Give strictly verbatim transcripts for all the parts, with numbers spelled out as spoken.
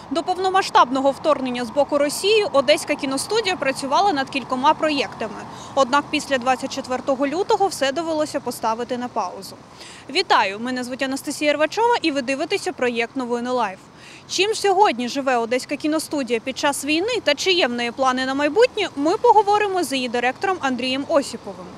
До повномасштабного вторгнення з боку Росії Одеська кіностудія працювала над кількома проєктами. Однак після двадцять четвертого лютого все довелося поставити на паузу. Вітаю! Мене звуть Анастасія Рвачова і ви дивитеся проєкт «Новини Лайв». Чим сьогодні живе Одеська кіностудія під час війни та чи є в неї плани на майбутнє, ми поговоримо з її директором Андрієм Осіповим.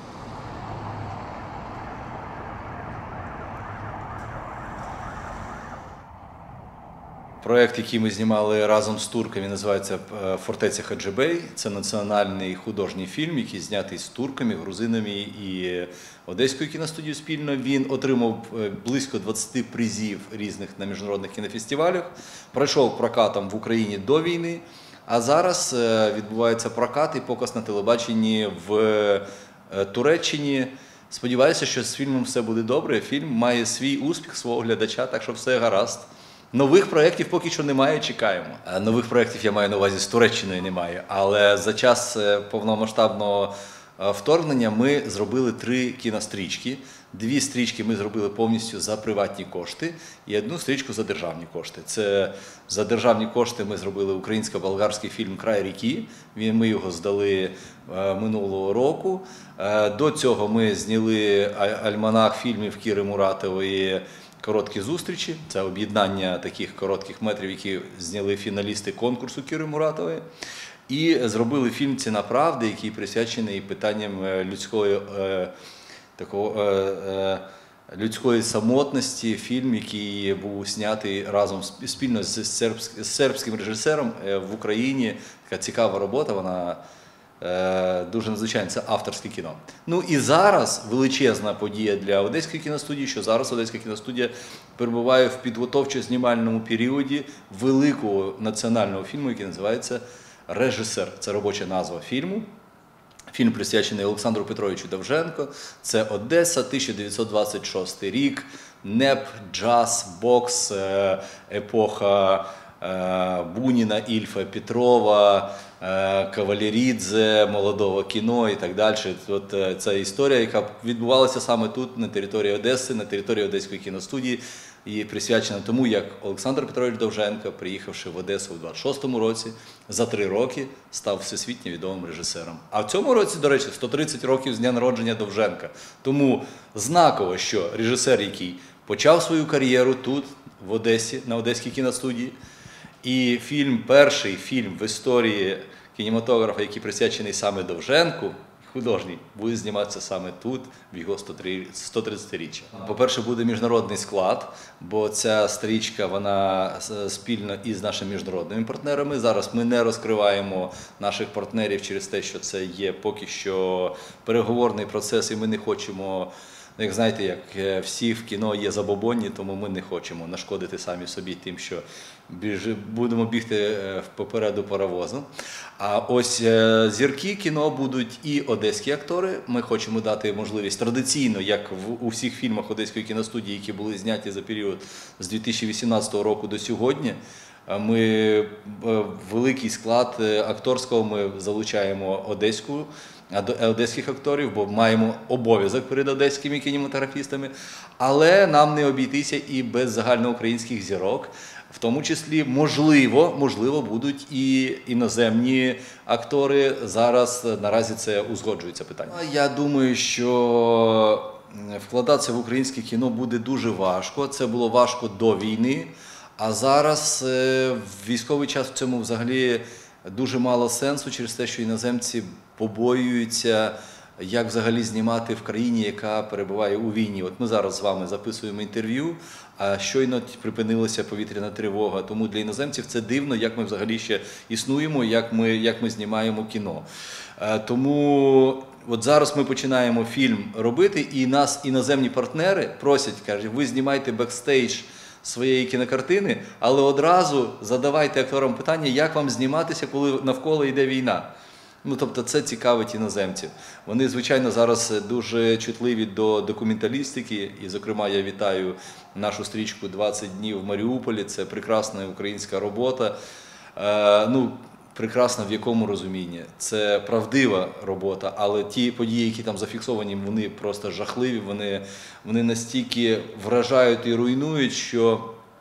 Проєкт, який ми знімали разом з турками, називається «Фортеця Хаджибей». Це національний художній фільм, який знятий з турками, грузинами і Одеською кіностудією спільно. Він отримав близько двадцяти призів різних на міжнародних кінофестивалях, пройшов прокатом в Україні до війни, а зараз відбувається прокат і показ на телебаченні в Туреччині. Сподіваюся, що з фільмом все буде добре. Фільм має свій успіх, свого глядача, так що все гаразд. Нових проєктів поки що немає, чекаємо. Нових проєктів я маю на увазі з Туреччиною немає, але за час повномасштабного вторгнення ми зробили три кінострічки. Дві стрічки ми зробили повністю за приватні кошти і одну стрічку за державні кошти. Це за державні кошти ми зробили українсько-болгарський фільм «Край ріки». Ми його здали минулого року. До цього ми зняли альманах фільмів Кіри Муратової «Короткі зустрічі». Це об'єднання таких коротких метрів, які зняли фіналісти конкурсу Кіри Муратової. І зробили фільм «Ціна правди», який присвячений питанням людської, такого, людської самотності. Фільм, який був знятий разом спільно з сербським режисером в Україні. Така цікава робота, вона дуже надзвичайно, це авторське кіно. Ну і зараз величезна подія для Одеської кіностудії, що зараз Одеська кіностудія перебуває в підготовчо-знімальному періоді великого національного фільму, який називається «Режисер». Це робоча назва фільму. Фільм присвячений Олександру Петровичу Довженку. Це Одеса, тисяча дев'ятсот двадцять шостий рік, НЕП, джаз, бокс, епоха Буніна, Ільфа, Петрова, Кавалерідзе, молодого кіно і так далі. От це історія, яка відбувалася саме тут, на території Одеси, на території Одеської кіностудії, і присвячена тому, як Олександр Петрович Довженко, приїхавши в Одесу у двадцять шостому році, за три роки став всесвітньо відомим режисером. А в цьому році, до речі, сто тридцять років з дня народження Довженка. Тому знаково, що режисер, який почав свою кар'єру тут, в Одесі, на Одеській кіностудії, і фільм, перший фільм в історії кінематографа, який присвячений саме Довженку, художній, буде зніматися саме тут, в його сто тридцятиріччя. По-перше, буде міжнародний склад, бо ця стрічка, вона спільно із нашими міжнародними партнерами. Зараз ми не розкриваємо наших партнерів через те, що це є поки що переговорний процес, і ми не хочемо, як знаєте, як всі в кіно є забобонні, тому ми не хочемо нашкодити самі собі тим, що будемо бігти попереду паровозу. А ось зірки кіно будуть і одеські актори. Ми хочемо дати можливість традиційно, як в у всіх фільмах Одеської кіностудії, які були зняті за період з дві тисячі вісімнадцятого року до сьогодні, ми великий склад акторського ми залучаємо одеську, одеських акторів, бо маємо обов'язок перед одеськими кінематографістами, але нам не обійтися і без загальноукраїнських зірок. В тому числі, можливо, можливо, будуть і іноземні актори. Зараз наразі це узгоджується питання. Я думаю, що вкладатися в українське кіно буде дуже важко. Це було важко до війни, а зараз в військовий час в цьому взагалі дуже мало сенсу через те, що іноземці побоюються, як взагалі знімати в країні, яка перебуває у війні. От ми зараз з вами записуємо інтерв'ю, а щойно припинилася повітряна тривога. Тому для іноземців це дивно, як ми взагалі ще існуємо, як ми, як ми знімаємо кіно. Тому от зараз ми починаємо фільм робити, і нас іноземні партнери просять, кажуть, ви знімайте бекстейдж своєї кінокартини, але одразу задавайте акторам питання, як вам зніматися, коли навколо йде війна. Ну, тобто це цікавить іноземців. Вони, звичайно, зараз дуже чутливі до документалістики, і, зокрема, я вітаю нашу стрічку «двадцять днів в Маріуполі». Це прекрасна українська робота. Е, ну, прекрасна в якому розумінні. Це правдива робота, але ті події, які там зафіксовані, вони просто жахливі, вони, вони настільки вражають і руйнують, що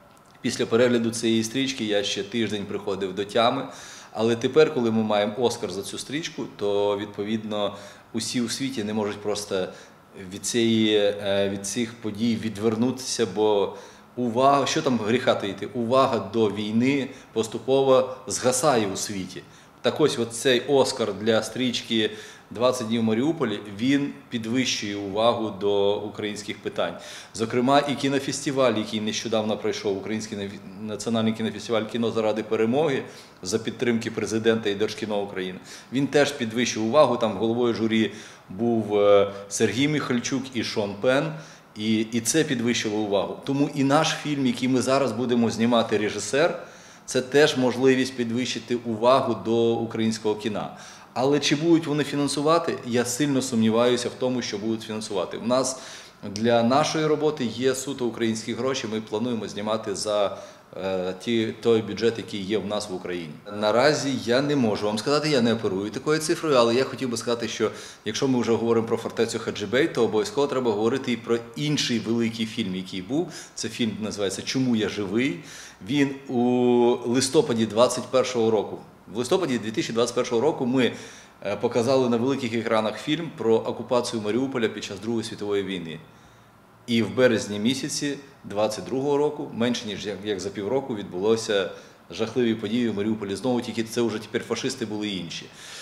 Після перегляду цієї стрічки я ще тиждень приходив до тями. Але тепер, коли ми маємо Оскар за цю стрічку, то, відповідно, усі у світі не можуть просто від, цієї, від цих подій відвернутися, бо увага, що там гріха таїти, увага до війни поступово згасає у світі. Так ось цей Оскар для стрічки «двадцять днів в Маріуполі», він підвищує увагу до українських питань. Зокрема, і кінофестиваль, який нещодавно пройшов, Український національний кінофестиваль «Кіно заради перемоги» за підтримки президента і Держкіно України, він теж підвищив увагу. Там головою журі був Сергій Міхальчук і Шон Пен. І, і це підвищило увагу. Тому і наш фільм, який ми зараз будемо знімати, режисер, це теж можливість підвищити увагу до українського кіна. Але чи будуть вони фінансувати? Я сильно сумніваюся в тому, що будуть фінансувати. У нас для нашої роботи є суто українські гроші, ми плануємо знімати за е, ті, той бюджет, який є в нас в Україні. Наразі я не можу вам сказати, я не оперую такою цифрою, але я хотів би сказати, що якщо ми вже говоримо про «Фортецю Хаджибей», то обов'язково треба говорити і про інший великий фільм, який був. Це фільм називається «Чому я живий?». Він у листопаді двадцять першого року. В листопаді дві тисячі двадцять першого року ми показали на великих екранах фільм про окупацію Маріуполя під час Другої світової війни. І в березні місяці двадцять другого року, менше ніж як за півроку, відбулося жахливі події в Маріуполі. Знову тільки це вже тепер фашисти були інші.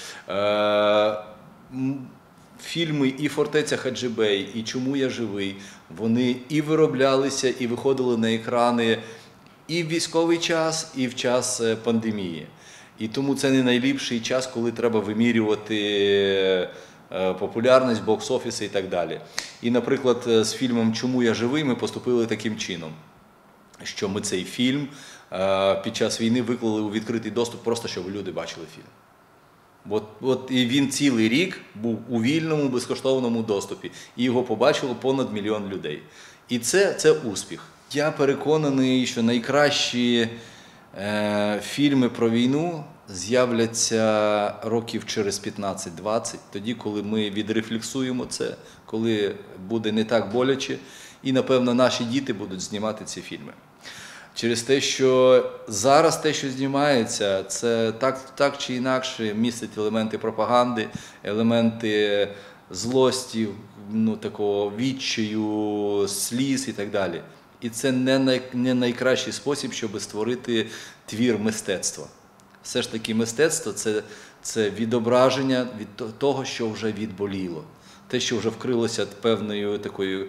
Фільми і «Фортеця Хаджибей», і «Чому я живий», вони і вироблялися, і виходили на екрани і в військовий час, і в час пандемії. І тому це не найліпший час, коли треба вимірювати популярність, бокс-офіси і так далі. І, наприклад, з фільмом «Чому я живий» ми поступили таким чином, що ми цей фільм під час війни виклали у відкритий доступ, просто щоб люди бачили фільм. От, от і він цілий рік був у вільному, безкоштовному доступі, і його побачило понад мільйон людей. І це, це успіх. Я переконаний, що найкращі е, фільми про війну з'являться років через п'ятнадцять-двадцять, тоді, коли ми відрефлексуємо це, коли буде не так боляче, і, напевно, наші діти будуть знімати ці фільми. Через те, що зараз те, що знімається, це так, так чи інакше містить елементи пропаганди, елементи злості, ну, такого відчаю, сліз і так далі. І це не, най, не найкращий спосіб, щоб створити твір мистецтва. Все ж таки мистецтво – це, це відображення від того, що вже відболіло. Те, що вже вкрилося певною такою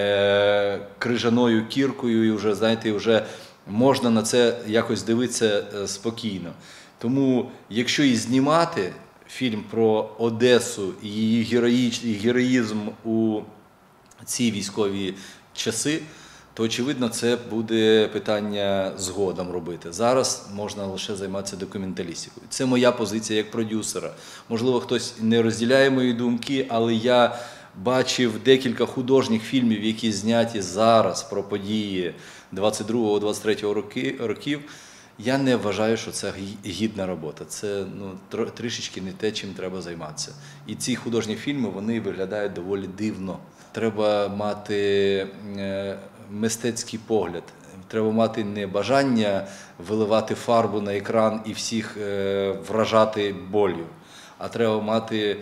е, крижаною кіркою, і вже, знаєте, вже можна на це якось дивитися спокійно. Тому, якщо і знімати фільм про Одесу і її героїч, і героїзм у ці військові часи, то, очевидно, це буде питання згодом робити. Зараз можна лише займатися документалістикою. Це моя позиція як продюсера. Можливо, хтось не розділяє мої думки, але я бачив декілька художніх фільмів, які зняті зараз про події двадцять другого - двадцять третього років. Я не вважаю, що це гідна робота. Це ну, трішечки не те, чим треба займатися. І ці художні фільми, вони виглядають доволі дивно. Треба мати мистецький погляд. Треба мати не бажання виливати фарбу на екран і всіх вражати болью, а треба мати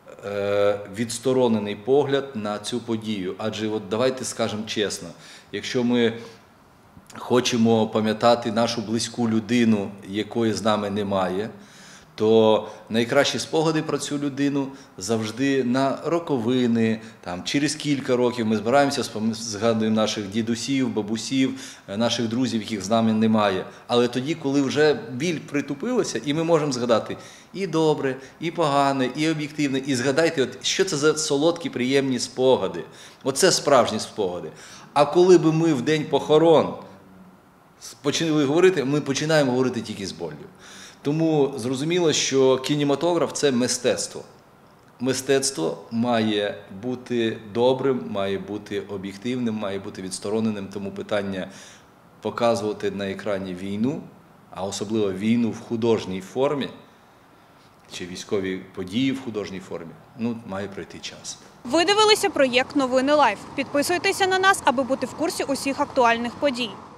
відсторонений погляд на цю подію. Адже от давайте скажемо чесно, якщо ми хочемо пам'ятати нашу близьку людину, якої з нами немає, то найкращі спогади про цю людину завжди на роковини, там, через кілька років ми збираємося, згадуємо наших дідусів, бабусів, наших друзів, яких з нами немає. Але тоді, коли вже біль притупилася, і ми можемо згадати і добре, і погане, і об'єктивне, і згадайте, от, що це за солодкі, приємні спогади. Оце справжні спогади. А коли би ми в день похорон почали говорити, ми починаємо говорити тільки з болью. Тому зрозуміло, що кінематограф – це мистецтво. Мистецтво має бути добрим, має бути об'єктивним, має бути відстороненим. Тому питання показувати на екрані війну, а особливо війну в художній формі, чи військові події в художній формі, ну, має пройти час. Ви дивилися проєкт «Новини Лайв». Підписуйтеся на нас, аби бути в курсі усіх актуальних подій.